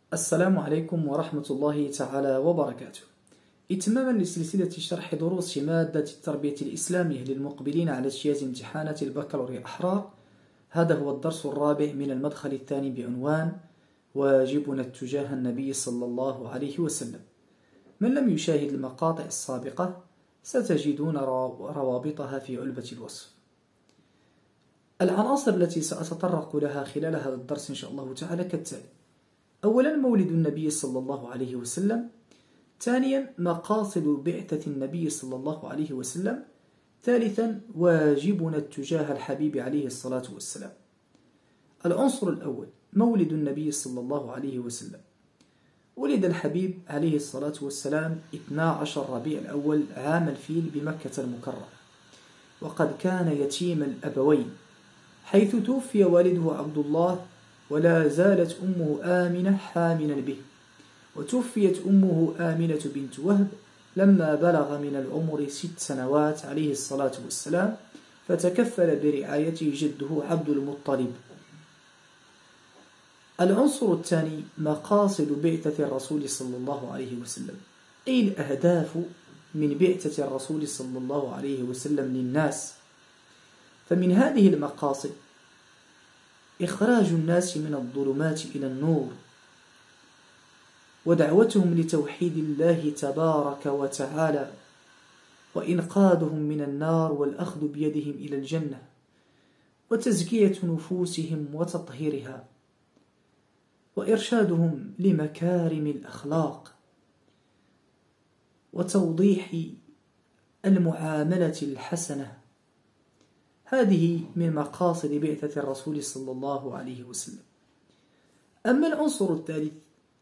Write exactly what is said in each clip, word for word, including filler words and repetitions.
السلام عليكم ورحمة الله تعالى وبركاته. إتماما لسلسلة شرح دروس مادة التربية الإسلامية للمقبلين على اجتياز امتحانات البكالوريا الأحرار، هذا هو الدرس الرابع من المدخل الثاني بعنوان واجبنا تجاه النبي صلى الله عليه وسلم. من لم يشاهد المقاطع السابقة ستجدون روابطها في علبة الوصف. العناصر التي سأتطرق لها خلال هذا الدرس إن شاء الله تعالى كالتالي: أولا مولد النبي صلى الله عليه وسلم، ثانيا مقاصد بعثة النبي صلى الله عليه وسلم، ثالثا واجبنا تجاه الحبيب عليه الصلاة والسلام. العنصر الأول مولد النبي صلى الله عليه وسلم. ولد الحبيب عليه الصلاة والسلام اثني عشر ربيع الأول عام الفيل بمكة المكرمة، وقد كان يتيم الأبوين، حيث توفي والده عبد الله ولا زالت أمه آمنة حاملا به، وتوفيت أمه آمنة بنت وهب لما بلغ من العمر ست سنوات عليه الصلاة والسلام، فتكفل برعايته جده عبد المطلب. العنصر الثاني مقاصد بعثة الرسول صلى الله عليه وسلم، أي الأهداف من بعثة الرسول صلى الله عليه وسلم للناس. فمن هذه المقاصد إخراج الناس من الظلمات إلى النور، ودعوتهم لتوحيد الله تبارك وتعالى، وإنقاذهم من النار والأخذ بيدهم إلى الجنة، وتزكية نفوسهم وتطهيرها، وإرشادهم لمكارم الأخلاق، وتوضيح المعاملة الحسنة. هذه من مقاصد بعثة الرسول صلى الله عليه وسلم. أما العنصر الثالث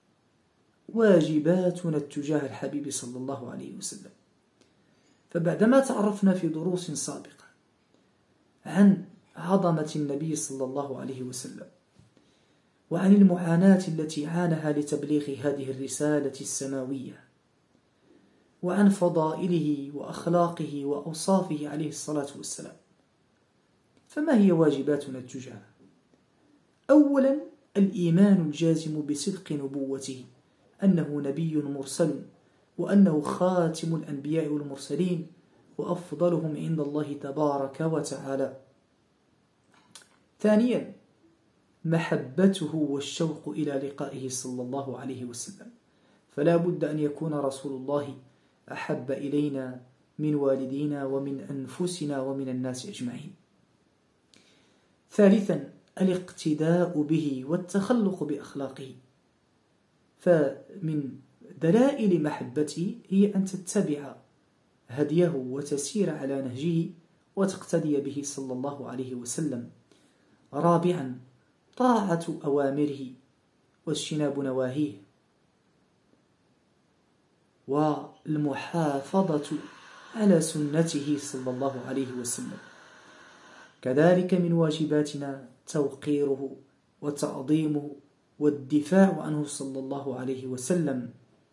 واجباتنا تجاه الحبيب صلى الله عليه وسلم، فبعدما تعرفنا في دروس سابقة عن عظمة النبي صلى الله عليه وسلم، وعن المعاناة التي عانها لتبليغ هذه الرسالة السماوية، وعن فضائله وأخلاقه وأوصافه عليه الصلاة والسلام، فما هي واجباتنا تجاهه؟ أولا الإيمان الجازم بصدق نبوته، أنه نبي مرسل، وأنه خاتم الأنبياء والمرسلين، وأفضلهم عند الله تبارك وتعالى. ثانيا محبته والشوق إلى لقائه صلى الله عليه وسلم، فلا بد أن يكون رسول الله أحب إلينا من والدينا ومن أنفسنا ومن الناس أجمعين. ثالثا الاقتداء به والتخلق بأخلاقه، فمن دلائل محبته هي أن تتبع هديه وتسير على نهجه وتقتدي به صلى الله عليه وسلم. رابعا طاعة أوامره واجتناب نواهيه، والمحافظة على سنته صلى الله عليه وسلم. كذلك من واجباتنا توقيره وتعظيمه والدفاع عنه صلى الله عليه وسلم.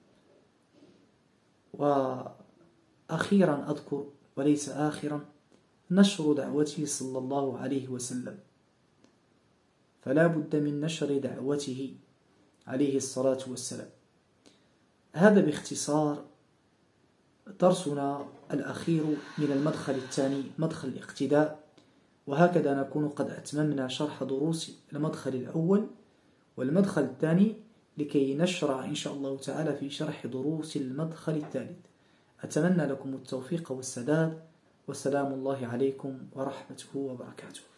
وأخيرا أذكر وليس آخرا نشر دعوته صلى الله عليه وسلم، فلا بد من نشر دعوته عليه الصلاة والسلام. هذا باختصار درسنا الأخير من المدخل الثاني، مدخل الاقتداء. وهكذا نكون قد أتممنا شرح دروس المدخل الأول والمدخل الثاني، لكي نشرع إن شاء الله تعالى في شرح دروس المدخل الثالث. أتمنى لكم التوفيق والسداد، والسلام الله عليكم ورحمته وبركاته.